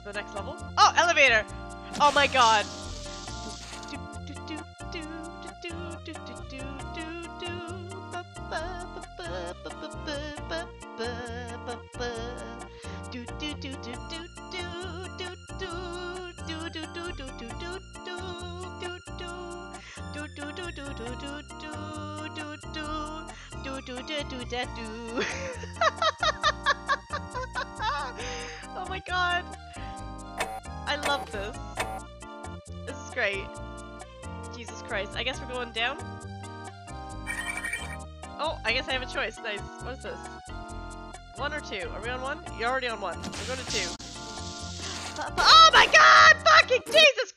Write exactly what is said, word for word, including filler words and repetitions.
the next level. Oh, elevator! Oh my god! Oh my god! I love this. This is great. Jesus Christ. I guess we're going down? Oh, I guess I have a choice. Nice. What is this? One or two? Are we on one? You're already on one. We're going to two. Oh my god! Fucking Jesus